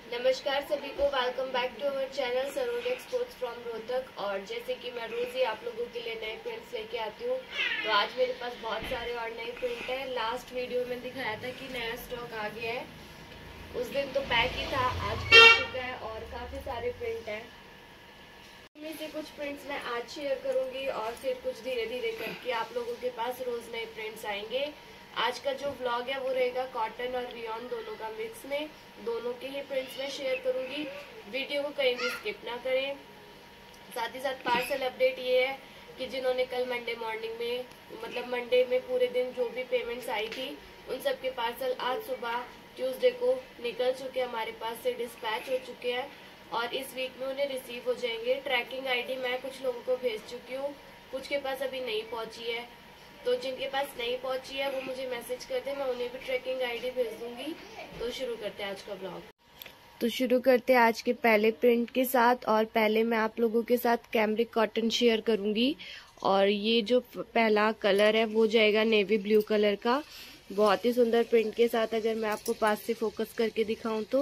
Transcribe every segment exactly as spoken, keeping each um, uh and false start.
नमस्कार सभी को, welcome back to our channel Saroj exports from Rohtak. और जैसे कि मैं रोज ही आप लोगों के लिए नए प्रिंट्स लेके आती हूँ, तो आज मेरे पास बहुत सारे और नए प्रिंट है। लास्ट वीडियो में दिखाया था कि नया स्टॉक आ गया है, उस दिन तो पैक ही था, आज खुल चुका है और काफी सारे प्रिंट है। इनमें से कुछ प्रिंट्स मैं आज शेयर करूंगी और फिर कुछ धीरे धीरे करके आप लोगों के पास रोज नए प्रिंट्स आएंगे। आज का जो व्लॉग है वो रहेगा कॉटन और रियॉन दोनों का मिक्स में, दोनों के ही प्रिंट्स मैं शेयर करूंगी। वीडियो को कहीं भी स्किप ना करें। साथ ही साथ पार्सल अपडेट ये है कि जिन्होंने कल मंडे मॉर्निंग में मतलब मंडे में पूरे दिन जो भी पेमेंट्स आई थी, उन सब के पार्सल आज सुबह ट्यूसडे को निकल चुके हैं, हमारे पास से डिस्पैच हो चुके हैं और इस वीक में उन्हें रिसीव हो जाएंगे। ट्रैकिंग आईडी मैं कुछ लोगों को भेज चुकी हूँ, कुछ के पास अभी नहीं पहुंची है, तो जिनके पास नहीं पहुंची है वो मुझे मैसेज करते हैं, मैं उन्हें भी ट्रैकिंग आईडी भेज दूंगी। तो शुरू करते हैं आज का ब्लॉग। तो शुरू करते हैं आज के पहले प्रिंट के साथ। और पहले मैं आप लोगों के साथ कैमरिक कॉटन शेयर करूंगी। और ये जो पहला कलर है वो जाएगा नेवी ब्लू कलर का, बहुत ही सुंदर प्रिंट के साथ। अगर मैं आपको पास से फोकस करके दिखाऊं तो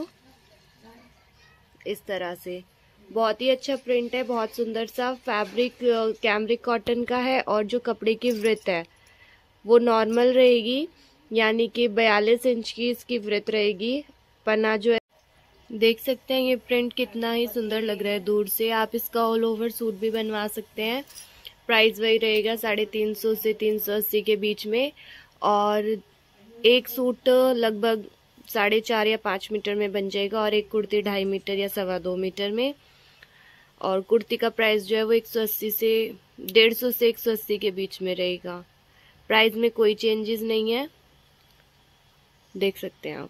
इस तरह से बहुत ही अच्छा प्रिंट है, बहुत सुंदर सा। फैब्रिक कैमरिक कॉटन का है और जो कपड़े की वृत्त है वो नॉर्मल रहेगी, यानी कि बयालीस इंच की इसकी वृत्त रहेगी। पन्ना जो है देख सकते हैं, ये प्रिंट कितना ही सुंदर लग रहा है दूर से। आप इसका ऑल ओवर सूट भी बनवा सकते हैं। प्राइस वही रहेगा साढ़े तीन सौ से तीन सौ अस्सी के बीच में। और एक सूट लगभग साढ़े चार या पाँच मीटर में बन जाएगा और एक कुर्ती ढाई मीटर या सवा दो मीटर में। और कुर्ती का प्राइस जो है वो एक सौ अस्सी से डेढ़ सौ से एक सौ अस्सी के बीच में रहेगा। प्राइस में कोई चेंजेस नहीं है, देख सकते हैं आप।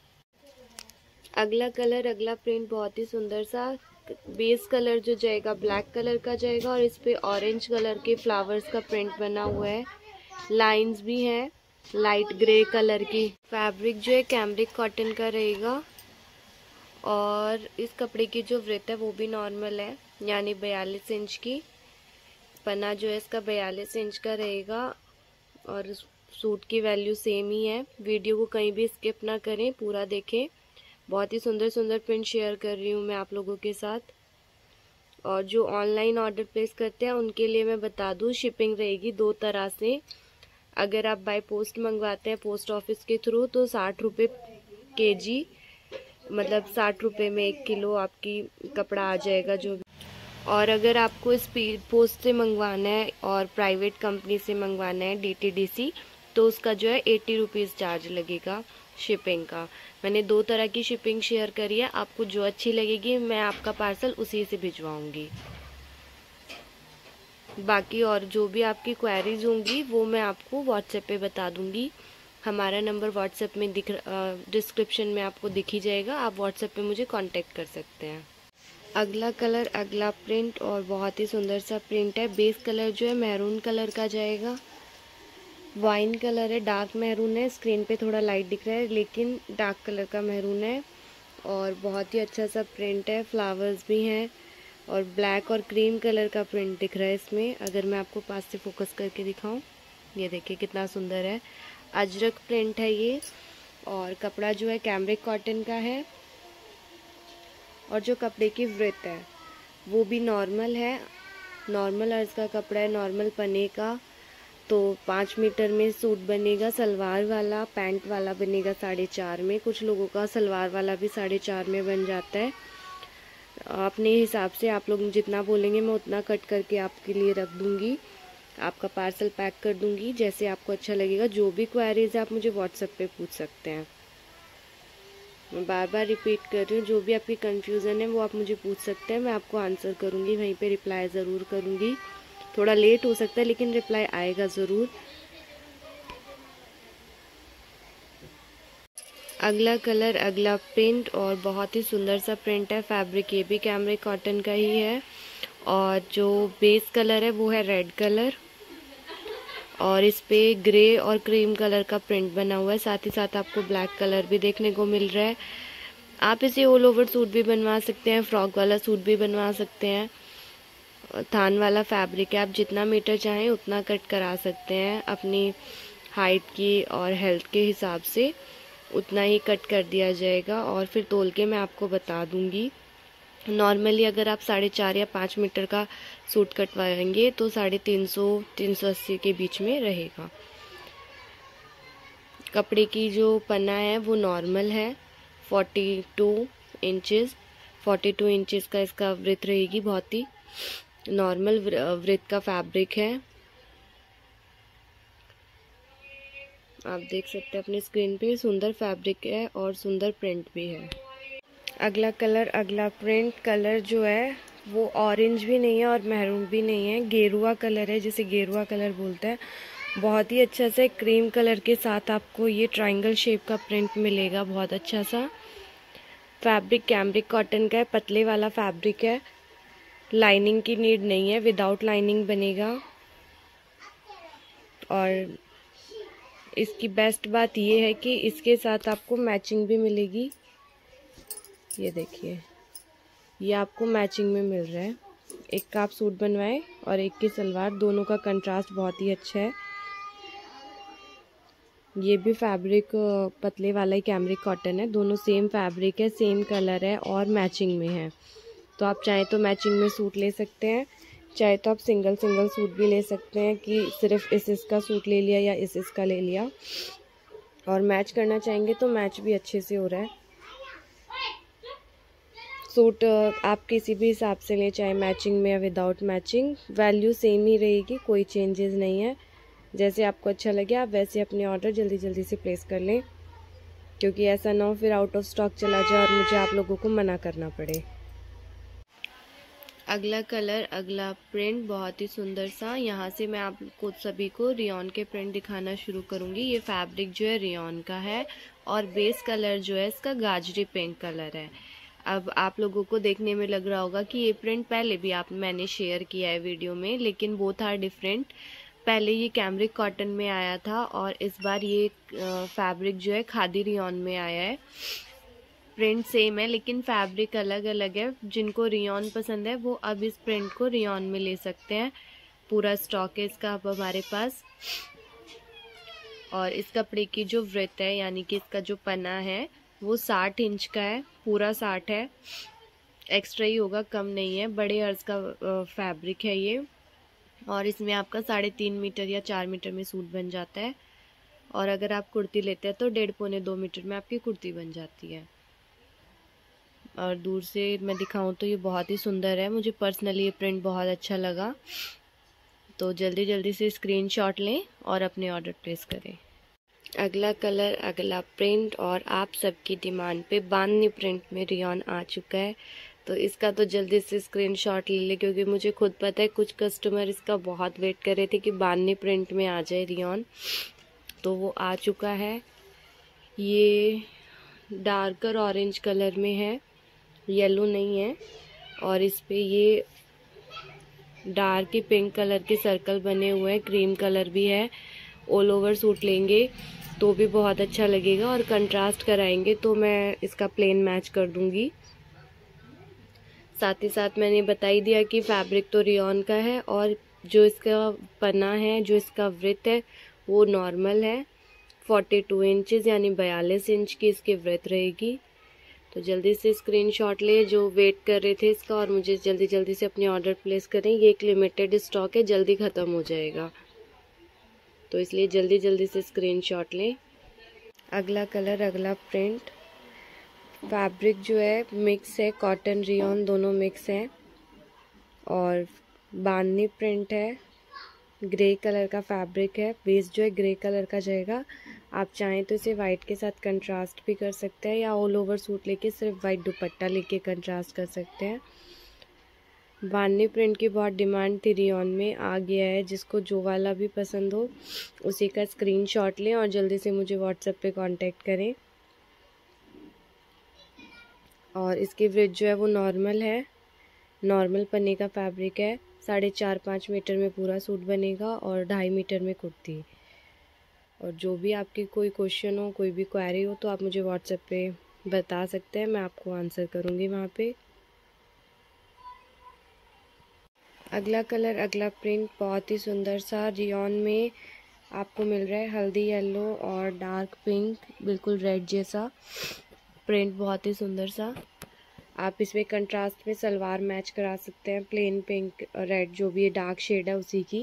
अगला कलर, अगला प्रिंट बहुत ही सुंदर सा। बेस कलर जो जाएगा ब्लैक कलर का जाएगा और इस पे ऑरेंज कलर के फ्लावर्स का प्रिंट बना हुआ है, लाइंस भी हैं लाइट ग्रे कलर की। फैब्रिक जो है कैमरिक कॉटन का रहेगा और इस कपड़े की जो वृत्त है वो भी नॉर्मल है, यानी बयालीस इंच की। पन्ना जो है इसका बयालीस इंच का रहेगा और सूट की वैल्यू सेम ही है। वीडियो को कहीं भी स्किप ना करें, पूरा देखें। बहुत ही सुंदर सुंदर प्रिंट शेयर कर रही हूँ मैं आप लोगों के साथ। और जो ऑनलाइन ऑर्डर प्लेस करते हैं उनके लिए मैं बता दूँ, शिपिंग रहेगी दो तरह से। अगर आप बाय पोस्ट मंगवाते हैं पोस्ट ऑफिस के थ्रू तो साठ रुपये के जी, मतलब साठ रुपये में एक किलो आपकी कपड़ा आ जाएगा जो भी। और अगर आपको स्पीड पोस्ट से मंगवाना है और प्राइवेट कंपनी से मंगवाना है डीटीडीसी, तो उसका जो है एटी रुपीज़ चार्ज लगेगा शिपिंग का। मैंने दो तरह की शिपिंग शेयर करी है, आपको जो अच्छी लगेगी मैं आपका पार्सल उसी से भिजवाऊंगी। बाकी और जो भी आपकी क्वेरीज होंगी वो मैं आपको व्हाट्सएप पे बता दूंगी। हमारा नंबर व्हाट्सएप में दिख डिस्क्रिप्शन में आपको दिख ही जाएगा, आप व्हाट्सएप पे मुझे कांटेक्ट कर सकते हैं। अगला कलर, अगला प्रिंट और बहुत ही सुंदर सा प्रिंट है। बेस कलर जो है मैरून कलर का जाएगा, वाइन कलर है, डार्क मैरून है। स्क्रीन पे थोड़ा लाइट दिख रहा है लेकिन डार्क कलर का मैरून है और बहुत ही अच्छा सा प्रिंट है। फ्लावर्स भी हैं और ब्लैक और क्रीम कलर का प्रिंट दिख रहा है इसमें। अगर मैं आपको पास से फोकस करके दिखाऊं, ये देखिए कितना सुंदर है। अजरक प्रिंट है ये और कपड़ा जो है कैमरिक कॉटन का है और जो कपड़े की वृत्त है वो भी नॉर्मल है, नॉर्मल अर्ज का कपड़ा है, नॉर्मल पन्ने का। तो पाँच मीटर में सूट बनेगा, सलवार वाला पैंट वाला बनेगा साढ़े चार में। कुछ लोगों का सलवार वाला भी साढ़े चार में बन जाता है। अपने हिसाब से आप लोग जितना बोलेंगे मैं उतना कट करके आपके लिए रख दूंगी, आपका पार्सल पैक कर दूंगी जैसे आपको अच्छा लगेगा। जो भी क्वेरीज है आप मुझे व्हाट्सएप पे पूछ सकते हैं। मैं बार बार रिपीट कर रही हूँ, जो भी आपकी कंफ्यूजन है वो आप मुझे पूछ सकते हैं, मैं आपको आंसर करूँगी, वहीं पे रिप्लाई ज़रूर करूँगी। थोड़ा लेट हो सकता है लेकिन रिप्लाई आएगा ज़रूर। अगला कलर, अगला प्रिंट और बहुत ही सुंदर सा प्रिंट है। फैब्रिक ये भी कैमरिक कॉटन का ही है और जो बेस कलर है वो है रेड कलर और इस पे ग्रे और क्रीम कलर का प्रिंट बना हुआ है। साथ ही साथ आपको ब्लैक कलर भी देखने को मिल रहा है। आप इसे ऑल ओवर सूट भी बनवा सकते हैं, फ्रॉक वाला सूट भी बनवा सकते हैं। थान वाला फैब्रिक है, आप जितना मीटर चाहें उतना कट करा सकते हैं अपनी हाइट की और हेल्थ के हिसाब से। उतना ही कट कर दिया जाएगा और फिर तोल के मैं आपको बता दूंगी। नॉर्मली अगर आप साढ़े चार या पाँच मीटर का सूट कटवाएंगे तो साढ़े तीन सौ तीन सौ अस्सी के बीच में रहेगा। कपड़े की जो पन्ना है वो नॉर्मल है, forty two inches forty two inches का इसका वृत्त रहेगी। बहुत ही नॉर्मल वृत्त का फैब्रिक है, आप देख सकते हैं अपनी स्क्रीन पे। सुंदर फैब्रिक है और सुंदर प्रिंट भी है। अगला कलर, अगला प्रिंट कलर जो है वो ऑरेंज भी नहीं है और मैरून भी नहीं है, गेरुआ कलर है, जिसे गेरुआ कलर बोलते हैं। बहुत ही अच्छा सा क्रीम कलर के साथ आपको ये ट्रायंगल शेप का प्रिंट मिलेगा। बहुत अच्छा सा फैब्रिक कैमरिक कॉटन का है, पतले वाला फैब्रिक है, लाइनिंग की नीड नहीं है, विदाउट लाइनिंग बनेगा। और इसकी बेस्ट बात ये है कि इसके साथ आपको मैचिंग भी मिलेगी। ये देखिए, ये आपको मैचिंग में मिल रहा है। एक का आप सूट बनवाए और एक की सलवार, दोनों का कंट्रास्ट बहुत ही अच्छा है। ये भी फैब्रिक पतले वाला ही कैमरिक कॉटन है, दोनों सेम फैब्रिक है, सेम कलर है और मैचिंग में है। तो आप चाहे तो मैचिंग में सूट ले सकते हैं, चाहे तो आप सिंगल सिंगल सूट भी ले सकते हैं कि सिर्फ इस इसका सूट ले लिया या इस इसका ले लिया। और मैच करना चाहेंगे तो मैच भी अच्छे से हो रहा है। सूट आप किसी भी हिसाब से लें, चाहे मैचिंग में या विदाउट मैचिंग, वैल्यू सेम ही रहेगी, कोई चेंजेस नहीं है। जैसे आपको अच्छा लगे आप वैसे अपने ऑर्डर जल्दी जल्दी से प्लेस कर लें, क्योंकि ऐसा ना हो फिर आउट ऑफ स्टॉक चला जाए और मुझे आप लोगों को मना करना पड़े। अगला कलर, अगला प्रिंट बहुत ही सुंदर सा। यहाँ से मैं आपको सभी को रियॉन के प्रिंट दिखाना शुरू करूँगी। ये फैब्रिक जो है रियॉन का है और बेस कलर जो है इसका गाजरी पिंक कलर है। अब आप लोगों को देखने में लग रहा होगा कि ये प्रिंट पहले भी आप मैंने शेयर किया है वीडियो में, लेकिन बोथ आर डिफरेंट। पहले ये कैमरिक कॉटन में आया था और इस बार ये फैब्रिक जो है खादी रियॉन में आया है। प्रिंट सेम है लेकिन फैब्रिक अलग अलग है। जिनको रियॉन पसंद है वो अब इस प्रिंट को रियॉन में ले सकते हैं। पूरा स्टॉक है इसका अब हमारे पास। और इस कपड़े की जो वृत्त है यानी कि इसका जो पन्ना है वो साठ इंच का है, पूरा साठ है, एक्स्ट्रा ही होगा, कम नहीं है। बड़े अर्ज का फैब्रिक है ये और इसमें आपका साढ़े तीन मीटर या चार मीटर में सूट बन जाता है। और अगर आप कुर्ती लेते हैं तो डेढ़ पौने दो मीटर में आपकी कुर्ती बन जाती है। और दूर से मैं दिखाऊं तो ये बहुत ही सुंदर है, मुझे पर्सनली ये प्रिंट बहुत अच्छा लगा। तो जल्दी जल्दी से स्क्रीनशॉट लें और अपने ऑर्डर प्लेस करें। अगला कलर, अगला प्रिंट और आप सबकी डिमांड पे बांधनी प्रिंट में रियॉन आ चुका है। तो इसका तो जल्दी से स्क्रीनशॉट ले ले, क्योंकि मुझे खुद पता है कुछ कस्टमर इसका बहुत वेट कर रहे थे कि बांधनी प्रिंट में आ जाए रियॉन। तो वो आ चुका है। ये डार्कर ऑरेंज कलर में है, येलो नहीं है। और इस पे ये डार्क पिंक कलर के सर्कल बने हुए हैं, क्रीम कलर भी है। ऑल ओवर सूट लेंगे तो भी बहुत अच्छा लगेगा और कंट्रास्ट कराएंगे तो मैं इसका प्लेन मैच कर दूंगी। साथ ही साथ मैंने बता ही दिया कि फैब्रिक तो रियॉन का है और जो इसका पन्ना है, जो इसका वृत्त है वो नॉर्मल है। बयालीस इंचेस यानी बयालीस इंच की इसकी वृत्त रहेगी। तो जल्दी से स्क्रीनशॉट ले जो वेट कर रहे थे इसका, और मुझे जल्दी जल्दी से अपने ऑर्डर प्लेस करें। ये एक लिमिटेड स्टॉक है, जल्दी ख़त्म हो जाएगा, तो इसलिए जल्दी जल्दी से स्क्रीनशॉट लें। अगला कलर, अगला प्रिंट, फैब्रिक जो है मिक्स है, कॉटन रियॉन दोनों मिक्स हैं और बांधनी प्रिंट है। ग्रे कलर का फैब्रिक है, बेस जो है ग्रे कलर का जाएगा। आप चाहें तो इसे वाइट के साथ कंट्रास्ट भी कर सकते हैं या ऑल ओवर सूट लेके सिर्फ वाइट दुपट्टा लेके कंट्रास्ट कर सकते हैं। बांधनी प्रिंट की बहुत डिमांड थी, रियॉन में आ गया है। जिसको जो वाला भी पसंद हो उसी का स्क्रीनशॉट लें और जल्दी से मुझे व्हाट्सएप पे कांटेक्ट करें। और इसकी वृत्त जो है वो नॉर्मल है, नॉर्मल पन्ने का फैब्रिक है। साढ़े चार पाँच मीटर में पूरा सूट बनेगा और ढाई मीटर में कुर्ती। और जो भी आपकी कोई क्वेश्चन हो, कोई भी क्वेरी हो, तो आप मुझे व्हाट्सएप पे बता सकते हैं, मैं आपको आंसर करूँगी वहाँ पे। अगला कलर, अगला प्रिंट बहुत ही सुंदर सा रियॉन में आपको मिल रहा है हल्दी येलो और डार्क पिंक, बिल्कुल रेड जैसा प्रिंट, बहुत ही सुंदर सा। आप इसमें कंट्रास्ट में सलवार मैच करा सकते हैं, प्लेन पिंक रेड जो भी डार्क शेड है उसी की।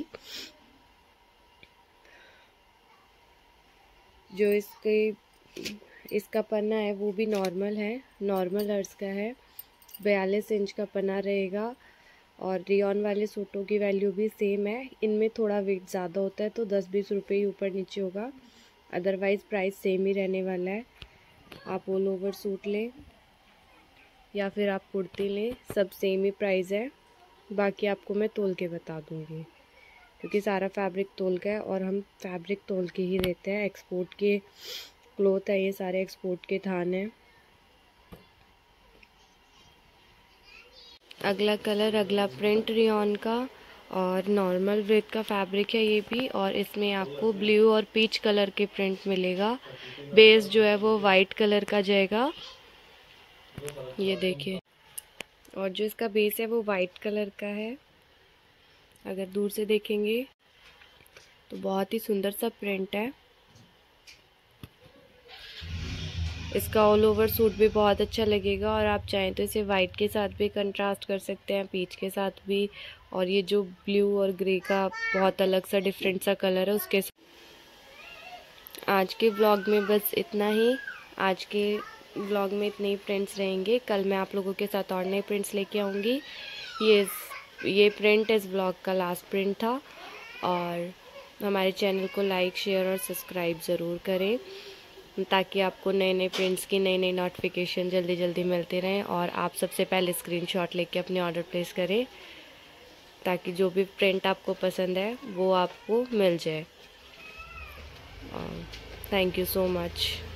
जो इसके इसका पन्ना है वो भी नॉर्मल है, नॉर्मल अर्ज का है, बयालीस इंच का पन्ना रहेगा। और रियॉन वाले सूटों की वैल्यू भी सेम है, इनमें थोड़ा वेट ज़्यादा होता है तो दस बीस रुपये ही ऊपर नीचे होगा, अदरवाइज़ प्राइस सेम ही रहने वाला है। आप ऑल ओवर सूट लें या फिर आप कुर्ती लें, सब सेम ही प्राइस है। बाकी आपको मैं तोल के बता दूँगी क्योंकि सारा फैब्रिक तोल का है और हम फैब्रिक तोल के ही देते हैं। एक्सपोर्ट के क्लोथ है, ये सारे एक्सपोर्ट के थान हैं। अगला कलर, अगला प्रिंट रियॉन का और नॉर्मल ब्रेड का फैब्रिक है ये भी, और इसमें आपको ब्लू और पीच कलर के प्रिंट मिलेगा। बेस जो है वो वाइट कलर का जाएगा, ये देखिए। और जो इसका बेस है वो वाइट कलर का है। अगर दूर से देखेंगे तो बहुत ही सुंदर सा प्रिंट है। इसका ऑल ओवर सूट भी बहुत अच्छा लगेगा और आप चाहें तो इसे वाइट के साथ भी कंट्रास्ट कर सकते हैं, पीच के साथ भी। और ये जो ब्लू और ग्रे का बहुत अलग सा डिफरेंट सा कलर है उसके साथ। आज के व्लॉग में बस इतना ही। आज के व्लॉग में इतने ही प्रिंट्स रहेंगे। कल मैं आप लोगों के साथ और नए प्रिंट्स लेके आऊँगी। ये ये प्रिंट इस व्लॉग का लास्ट प्रिंट था। और हमारे चैनल को लाइक शेयर और सब्सक्राइब ज़रूर करें ताकि आपको नए नए प्रिंट्स की नई नई नोटिफिकेशन जल्दी जल्दी मिलते रहें। और आप सबसे पहले स्क्रीनशॉट लेके अपने ऑर्डर प्लेस करें ताकि जो भी प्रिंट आपको पसंद है वो आपको मिल जाए। Thank you so much.